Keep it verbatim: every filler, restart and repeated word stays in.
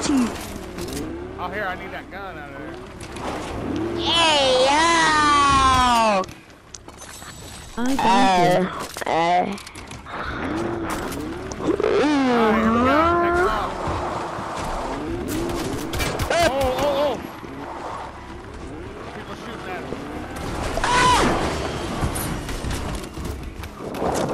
to you. Oh, here, I need that gun out of there. Hey, yo! I thank you. Uh, uh. Alright, here we go. Take it off. Oh, oh, oh! People shooting at us.